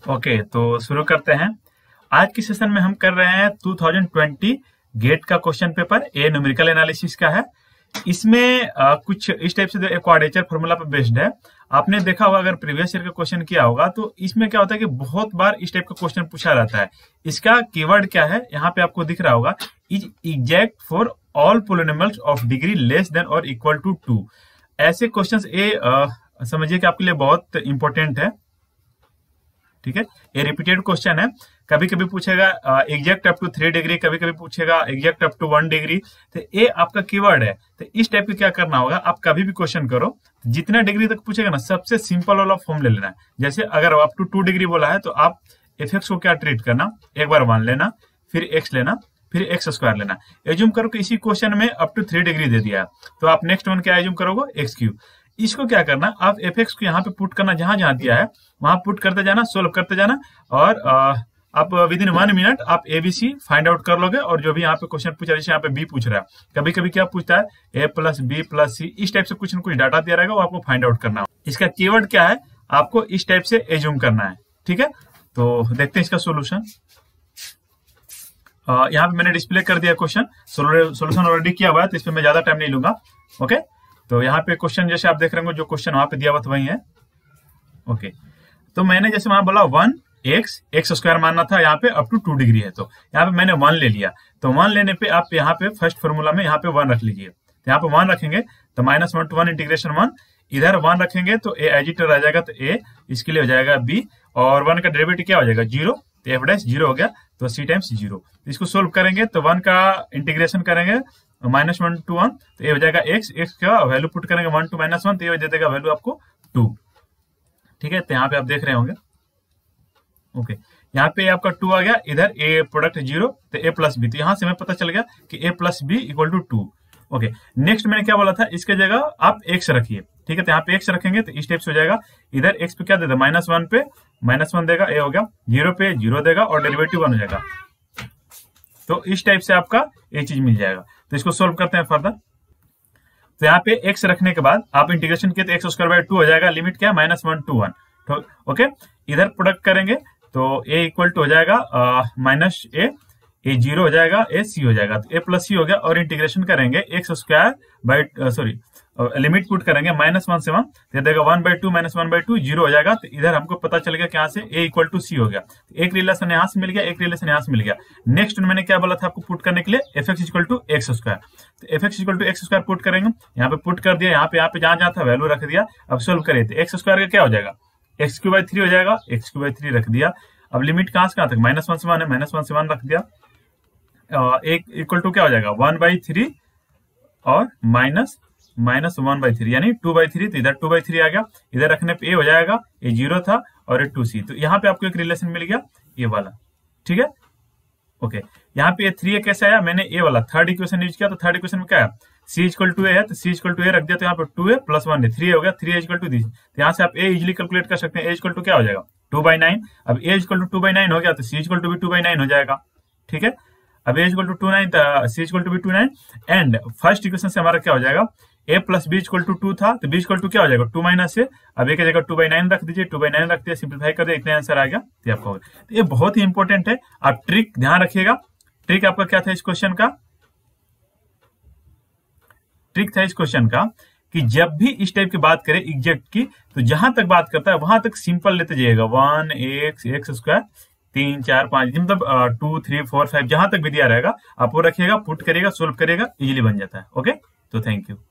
Okay, तो शुरू करते हैं। आज के सेशन में हम कर रहे हैं 2020 गेट का question paper, a numerical analysis का है। इसमें कुछ इस टाइप से क्वाड्रेचर फॉर्मूला पर बेस्ड है। आपने देखा होगा, अगर प्रीवियस ईयर का क्वेश्चन किया होगा तो इसमें क्या होता है कि बहुत बार इस टाइप का क्वेश्चन पूछा रहता है। इसका कीवर्ड क्या है, यहाँ पे आपको दिख रहा होगा, is exact for all polynomials of degree less than और इक्वल टू 2। ऐसे क्वेश्चंस समझिए कि आपके लिए बहुत इंपॉर्टेंट है। ठीक है, ये रिपीटेड क्वेश्चन है। कभी कभी पूछेगा एग्जैक्ट अप टू 3 डिग्री, कभी कभी पूछेगा एग्जैक्ट अप टू 1 डिग्री। तो ये आपका कीवर्ड है। तो इस टाइप का क्या करना होगा, आप कभी भी क्वेश्चन करो, जितना डिग्री तक पूछेगा ना, सबसे सिंपल वाला फॉर्म ले लेना है। जैसे अगर अप टू 2 डिग्री बोला है तो आप एफ एक्स को क्या ट्रीट करना, एक बार 1 लेना, फिर एक्स लेना, फिर एक्स स्क्वायर लेना। एज्यूम करो कि इसी क्वेश्चन में अप टू 3 डिग्री दे दिया, तो आप नेक्स्ट वन क्या एज्यूम करोगे, एक्स क्यूब। इसको क्या करना, आप एफ एक्स को यहाँ पे पुट करना, जहां जहां दिया है वहां पुट करते जाना, सोल्व करते जाना, और आप विद इन 1 मिनट आप एबीसी फाइंड आउट कर लोगे। और जो भी यहाँ पे क्वेश्चन पूछा, जैसे यहाँ पे बी पूछ रहा है, कभी कभी क्या पूछता है, A plus B plus C, इस टाइप से कुछ न कुछ डाटा दिया रहेगा, वो आपको फाइंड आउट करना है। इसका कीवर्ड क्या है, आपको इस टाइप से एज्यूम करना है। ठीक है, तो देखते हैं इसका सोल्यूशन। यहाँ पे मैंने डिस्प्ले कर दिया क्वेश्चन, सोल्यूशन ऑलरेडी किया हुआ है, तो इस पर मैं ज्यादा टाइम नहीं लूंगा। ओके, तो यहाँ पे क्वेश्चन जैसे आप देख रहे होंगे, जो क्वेश्चन वहां पे दिया हुआ था वही है। ओके, तो मैंने जैसे वहां बोला 1 एक्स स्क्वायर मानना था, यहाँ पे अप टू 2 डिग्री है, तो यहाँ पे मैंने 1 ले लिया। तो 1 लेने पे आप यहाँ पे फर्स्ट फॉर्मूला में यहाँ पे 1 रख लीजिए। तो यहाँ पे 1 रखेंगे तो -1 to 1 इंटीग्रेशन 1, इधर 1 रखेंगे तो ए एज इट रह जाएगा, तो ए इसके लिए हो जाएगा बी, और 1 का डेरिवेटिव क्या हो जाएगा, 0, तो एफ डैश 0 हो गया, तो सी टाइम्स 0। इसको सोल्व करेंगे तो 1 का इंटीग्रेशन करेंगे -1 to 1, तो ये हो जाएगा एक्स का वैल्यू पुट करेंगे 1 to -1, तो ये दे देगा वैल्यू आपको 2। ठीक है, तो यहाँ पे आप देख रहे होंगे। ओके, यहाँ पे आपका 2 आ गया, इधर ए प्रोडक्ट 0, तो ए प्लस बी, तो यहाँ से हमें पता चल गया कि A plus B equal to 2। Okay, next मैंने क्या बोला था, इसके जगह आप एक्स रखिए। ठीक है, तो यहाँ पे एक्स रखेंगे तो इस टाइप से हो जाएगा, इधर एक्स पे क्या देगा, -1 पे -1 देगा, ए हो गया, 0 पे 0 देगा, और डेरिवेटिव 1 हो जाएगा। तो इस टाइप से आपका ये चीज मिल जाएगा। तो इसको सोल्व करते हैं फर्दर। तो यहाँ पे एक्स रखने के बाद आप इंटीग्रेशन किए तो एक्स स्क्वायर बाय 2 हो जाएगा, लिमिट क्या, -1 to 1। तो ओके, इधर प्रोडक्ट करेंगे तो ए इक्वल टू हो जाएगा माइनस ए 0 हो जाएगा, ए सी हो जाएगा, तो ए प्लस सी हो गया, और इंटीग्रेशन करेंगे x square by limit put करेंगे -1 से 1, दे देगा 1/2 -1/2 0 हो जाएगा। तो इधर हमको पता चल गया कि यहाँ से ए इक्वल टू सी हो गया। तो एक रिलेशन यहाँ से मिल गया, एक रिलेशन यहाँ से मिल गया। नेक्स्ट मैंने क्या बोला था आपको पुट करने के लिए, f x equal to x square, तो f x equal to x square put करेंगे, यहाँ पे पुट कर दिया, यहाँ पे जहां जहां था वैल्यू रख दिया। अब सोल्व करिए तो एक्स स्क्वायर का क्या हो जाएगा, x³/3 हो जाएगा, x³ रख दिया। अब लिमिट कहां से कहां तक, -1 से 1 है, -1 से 1 रख दिया, एक इक्वल टू क्या हो जाएगा 1/3 और -1/3 यानी 2/3, तो इधर 2/3 आ गया, इधर रखने पे ए हो जाएगा, ये 0 था और ये 2c, तो यहाँ पे आपको एक रिलेशन मिल गया ये वाला। ठीक है, ओके, यहाँ पे 3a कैसे आया, मैंने ए वाला थर्ड इक्वेशन यूज किया, तो थर्ड इक्वेशन में क्या है, c इक्वल टू ए है, तो c इक्वल टू ए रख दिया, तो यहाँ पे 2a + 1 है, 3a हो गया, 3a इक्वल टू दिस, तो यहाँ से आप a इजिली कैलकुलेट कर सकते हैं, a इक्वल टू क्या हो जाएगा 2/9। अब a इक्वल टू 2/9 हो गया, तो c इक्वल टू भी 2/9 हो जाएगा। ठीक है, अब a equal to 2/9, c equal to भी 2/9, एंड फर्स्ट इक्वेशन से हमारा क्या हो जाएगा, a plus b equal to 2 था, तो b इक्वल टू क्या हो जाएगा 2 - a। अब a की जगह 2/9 रख दीजिए, 2/9 रख दिया, सिंप्लीफाई कर दिया, इतना आंसर आ गया, तो आपका होगा। तो ये बहुत ही इंपॉर्टेंट है, आप ट्रिक ध्यान रखिएगा। ट्रिक आपका क्या था इस क्वेश्चन का, ट्रिक था इस क्वेश्चन का कि जब भी इस टाइप की बात करें एग्जैक्ट की, तो जहां तक बात करता है वहां तक सिंपल लेते जाइएगा, 1 एक्स स्क्वायर 3 4 5, मतलब 2 3 4 5 जहां तक भी दिया रहेगा आप वो रखिएगा, पुट करिएगा, सोल्व करिएगा, इजीली बन जाता है। ओके, तो थैंक यू।